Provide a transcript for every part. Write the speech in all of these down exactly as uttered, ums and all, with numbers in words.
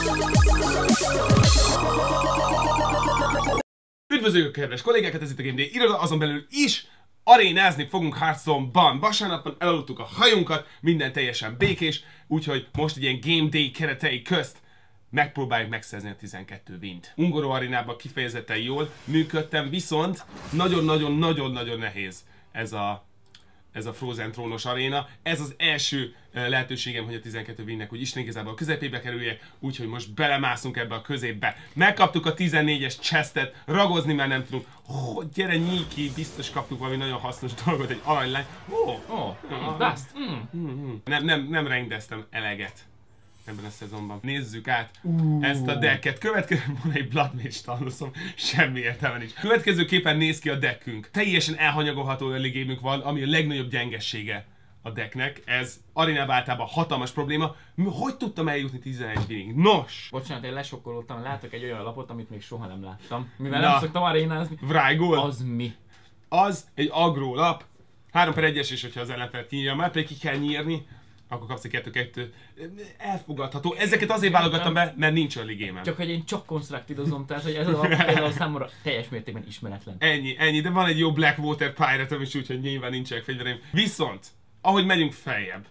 Üdvözöljük kedves kollégákat, ez itt a Game Day iroda, azon belül is arénázni fogunk Hearthstone-ban. Vasárnapon elaludtuk a hajunkat, minden teljesen békés, úgyhogy most egy ilyen Game Day keretei közt megpróbáljuk megszerzni a tizenkettő wint. Ungoró arénában kifejezetten jól működtem, viszont nagyon-nagyon-nagyon-nagyon nehéz ez a, ez a Frozen trónos aréna. Ez az első lehetőségem, hogy a tizenkettő winnek úgy Isten igazából a közepébe kerüljek, úgyhogy most belemászunk ebbe a középbe. Megkaptuk a tizennégyes chestet, ragozni már nem tudunk. Oh, gyere nyíj ki, biztos kaptuk valami nagyon hasznos dolgot, egy aranylány. Oh, oh, oh, dust. Mm. Mm. Nem, nem, nem rendeztem eleget ebben a szezonban. Nézzük át uh. ezt a decket. Következő, van egy Blood Mage Talnosom, semmi értelme nincs. Következőképpen néz ki a deckünk. Teljesen elhanyagolható early game-ünk van, ami a legnagyobb gyengessége a decknek. Ez arénában általában hatalmas probléma. Hogy tudtam eljutni tizenegy winnig? Nos! Bocsánat, én lesokkolódtam, látok egy olyan lapot, amit még soha nem láttam. Mivel Na. nem szoktam arénázni. Vrygol? Az mi? Az egy agró lap. három per egyes, és hogyha az ellenfelet kinyírja, már pedig ki kell nyírni, akkor kapsz egy kettő-kettő. Elfogadható. Ezeket azért válogattam be, mert nincs early game-em. Csak hogy én csak constructidozom, tehát hogy ez az például számomra teljes mértékben ismeretlen. Ennyi, ennyi, de van egy jó Blackwater Pirate-om is, úgyhogy nyilván nincsenek fegyvereim. Viszont, ahogy megyünk feljebb,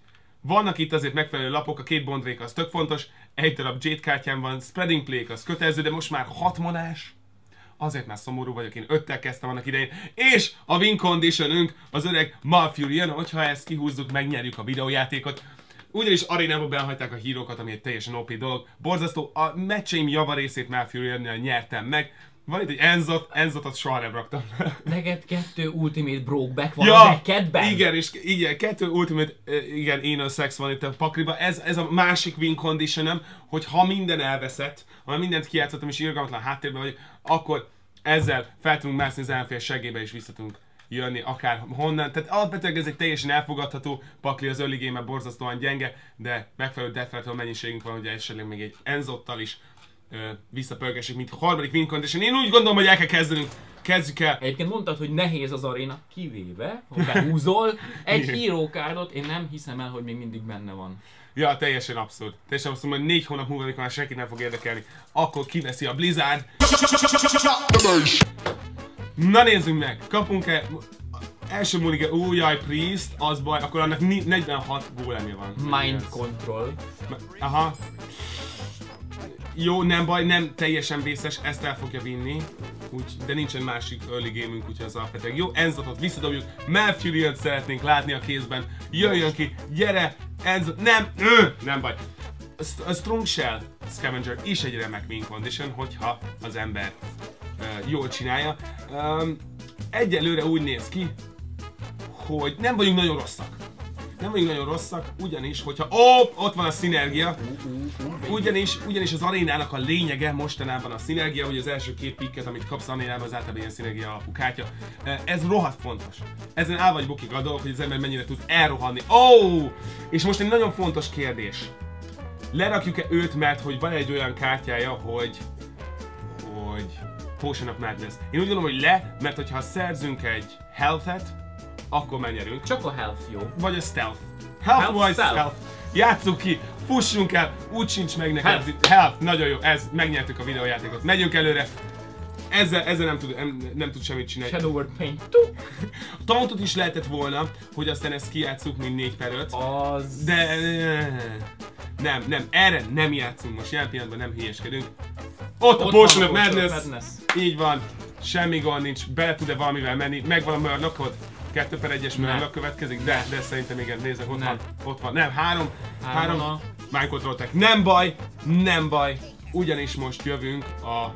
vannak itt azért megfelelő lapok, a két bondrék az tök fontos, egy darab Jade kártyám van, Spreading Plague az kötelező, de most már hat monás. Azért már szomorú vagyok, én öttel kezdtem annak idején. És a win conditionünk az öreg Malfurion, hogyha ezt kihúzzuk, megnyerjük a videójátékot. Ugyanis arénába behagyták a hírókat, ami egy teljesen o pé dolog. Borzasztó, a meccseim javarészét Malfurionnal nyertem meg. Van itt egy Enzot, Enzotot soha nem raktam. Neked kettő Ultimate Brokeback van ja, a deckedben? Igen, és igen, kettő Ultimate, igen, Anal Sex van itt a pakliba. Ez, ez a másik win conditionem, hogy ha minden elveszett, ha mindent kijátszottam és irgalmatlan háttérben vagyok, akkor ezzel fel tudunk mászni az ellenfél seggébe és vissza tudunk jönni akár honnan. Tehát alapvetően ez egy teljesen elfogadható pakli, az early game-ben borzasztóan gyenge, de megfelelő defletől mennyiségünk van, hogy esetleg még egy Enzottal is visszapörgessük, mint a harmadik win condition. Én úgy gondolom, hogy el kell kezdenünk. Kezdjük el. Egyébként mondtad, hogy nehéz az aréna, kivéve, ha behúzol egy hero cardot, én nem hiszem el, hogy még mindig benne van. Ja, teljesen abszurd. Teljesen abszurd, hogy négy hónap múlva, amikor már senkit nem fog érdekelni, akkor kiveszi a Blizzard. Na nézzünk meg, kapunk-e első mulligan, ó jaj, Priest, az baj, akkor annak negyvenhat gólemje van. Mind Control. Aha. Jó, nem baj, nem teljesen vészes, ezt el fogja vinni, úgy, de nincsen másik early game-ünk, úgyhogy az alapvetően jó. Enzotot visszadobjuk, Malfuriont szeretnénk látni a kézben, jöjjön ki, gyere, Enzot, nem, ő, nem baj. A Strong Shell Scavenger is egy remek win condition, hogyha az ember uh, jól csinálja. Um, egyelőre úgy néz ki, hogy nem vagyunk nagyon rosszak. Nem vagyunk nagyon rosszak, ugyanis, hogyha... Ó, ott van a szinergia. Ugyanis, ugyanis az arénának a lényege mostanában a szinergia, hogy az első két pikket, amit kapsz arénában, az általában ilyen szinergia alapú kártya. Ez rohadt fontos. Ezen áll vagy bukik a dolog, hogy az ember mennyire tud elrohanni. Ó! És most egy nagyon fontos kérdés. Lerakjuk-e őt, mert hogy van egy olyan kártyája, hogy... hogy... Potion of Madness. Én úgy gondolom, hogy le, mert hogyha szerzünk egy health-et, akkor megnyerünk. Csak a health jó. Vagy a stealth. Health, health vagy stealth. stealth. Játsszuk ki, fussunk el, úgy sincs meg neked. Health. Health, nagyon jó, ez, megnyertük a videójátékot. Megyünk előre. Ezzel, ezzel nem, tud, nem, nem tud semmit csinálni. Shadow Word Paint. A tauntot is lehetett volna, hogy aztán ezt kijátsszuk, mint négy per öt. Az... De... Nem, nem, erre nem játszunk most, jelen pillanatban nem hülyeskedünk. Ott, Ott a Potion of Madness. Madness. Így van, semmi gond nincs, bele tud-e valamivel menni, megvan a Murlockod? kettő per egyes Murlock következik, de, de szerintem igen, nézzek, ott nem. van, ott van, nem, három, három, három Mind Control Attack. Nem baj, nem baj, ugyanis most jövünk a...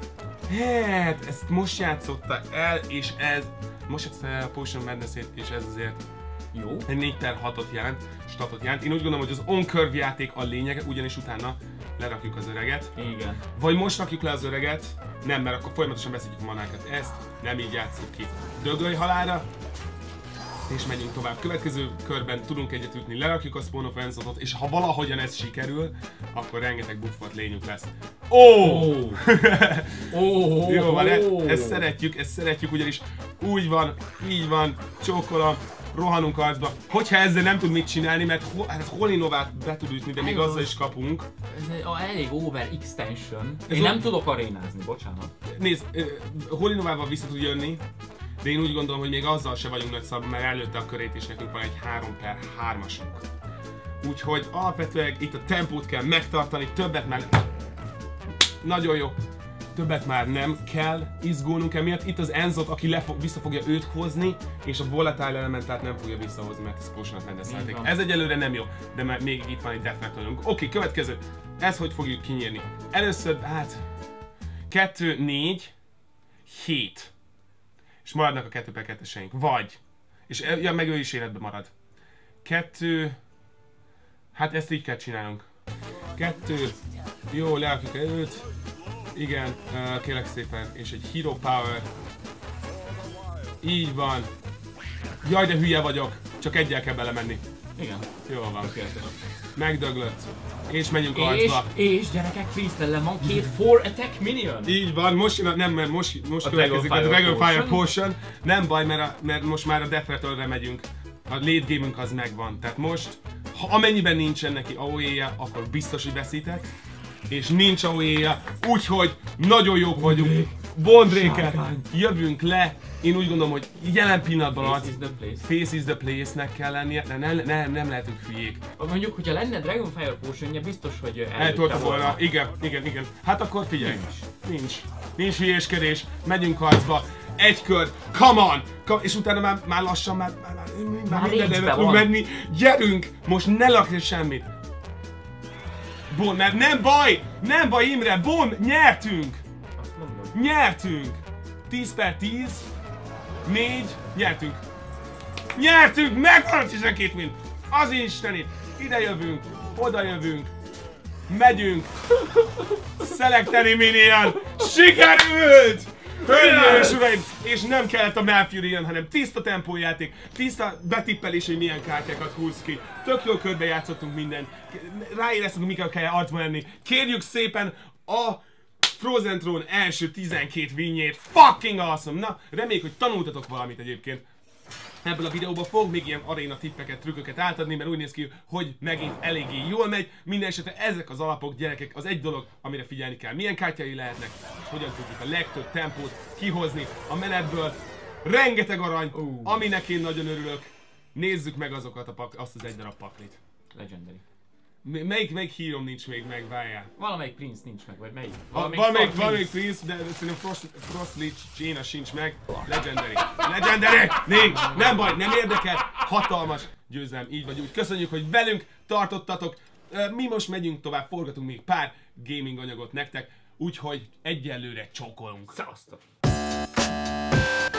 Hát, ezt most játszották el, és ez, most játszották el a Potion of Madness-ét, és ez azért jó. Egy négy per hatot jelent, statot jelent. Én úgy gondolom, hogy az on-curve játék a lényege, ugyanis utána lerakjuk az öreget. Igen. Vagy most rakjuk le az öreget, nem, mert akkor folyamatosan beszedjük a manákat. Ezt nem így játsszuk ki. Dögölj halálra, és megyünk tovább. Következő körben tudunk egyet ütni, lerakjuk a Spawn of Enzotot, és ha valahogyan ez sikerül, akkor rengeteg buffot lényünk lesz. Ó! Oh! Oh! Jó van, ezt, ezt szeretjük, ezt szeretjük, ugyanis úgy van, így van, csókolom, rohanunk arcba. Hogyha ezzel nem tud mit csinálni, mert ho hát Holinovát be tud ütni, de még azzal is kapunk. Ez egy elég over extension. Én Ez nem o... tudok arénázni, bocsánat. Nézd, Holinovával vissza tud jönni, de én úgy gondolom, hogy még azzal se vagyunk nagy szabban, mert előtte a körét és nekünk van egy három per hármasunk. Úgyhogy alapvetően itt a tempót kell megtartani, többet már... Nagyon jó. Többet már nem kell izgulnunk emiatt. Itt az Enzot, aki lefog, vissza fogja őt hozni, és a Volatile Elementát nem fogja visszahozni, mert ez Potion-ot rendezelték. Ez egyelőre nem jó, de már még itt van egy Death Metal-ünk. Oké, okay, következő. Ezt hogy fogjuk kinyírni? Először, hát... kettő, négy, hét. És maradnak a kettő per kettőseink. Vagy. És ja, meg ő is életben marad. Kettő... Hát ezt így kell csinálnunk. Kettő... Jó, lerakjuk őt. Igen, uh, kérlek szépen. És egy Hero Power. Így van. Jaj, de hülye vagyok. Csak egyel kell belemenni. Igen. Jól van. Megdöglött. És megyünk arcba. És, és gyerekek, freestyle-en van két four attack minion. Így van, most jön a, nem, mert most, most következik a Dragonfire Potion. Nem baj, mert, a, mert most már a Death Rattle-re megyünk. A late game-ünk az megvan. Tehát most, ha amennyiben nincsen neki á o é-je, akkor biztos, hogy veszítek. És nincs á o é-je, úgyhogy nagyon jók vagyunk. Bondréket, jövünk le. Én úgy gondolom, hogy jelen pillanatban az Face is the place. Face is the place-nek kell lennie, ne, ne, ne, nem lehetünk hülyék. Mondjuk, hogyha lenne Dragonfire Potionja, biztos, hogy eltolta volna. Igen, igen, igen. Hát akkor figyelj. Nincs. Nincs. Nincs hülyéskedés. Megyünk harcba. Egy kör. Come on! Come, és utána már, már lassan, már, már, már, már mindenre tudunk menni. Gyerünk! Most ne lakj semmit. Bon, mert nem baj! Nem baj, Imre! Bon, nyertünk! Nyertünk! tíz per tíz. négy. Nyertünk! Nyertünk! Megvan a tizenkét mint! Az istenit! Ide jövünk! Oda jövünk! Megyünk! Selekteni minion! Sikerült! Hölgyeim és uraim! És nem kellett a Malfurion, hanem tiszta tempójáték, tiszta betippelés, hogy milyen kártyákat húz ki. Tök jól körbe játszottunk mindent. Ráéreztünk, mikor kell arcba lenni. Kérjük szépen a Frozen Throne első tizenkét winjét. Fucking awesome! Na, reméljük, hogy tanultatok valamit egyébként. Ebből a videóban fog még ilyen aréna tippeket, trükköket átadni, mert úgy néz ki, hogy megint eléggé jól megy. Minden esetre ezek az alapok, gyerekek, az egy dolog, amire figyelni kell. Milyen kártyái lehetnek, és hogyan tudjuk a legtöbb tempót kihozni a menetből. Rengeteg arany, uh. aminek én nagyon örülök. Nézzük meg azokat a pak azt az egy darab paklit. Legendary. Melyik, melyik hírom nincs még meg, várjál? Valamelyik Prince nincs meg, vagy melyik? Valamelyik, valamelyik, valamelyik Prince, de szerintem Frost, Frost Lich Jaina sincs meg. Legendary. Legendary! Nincs! Nem baj, nem érdekel. Hatalmas győzelem, így vagy úgy. Köszönjük, hogy velünk tartottatok. Mi most megyünk tovább, forgatunk még pár gaming anyagot nektek. Úgyhogy egyelőre csókolunk. Szevasztok!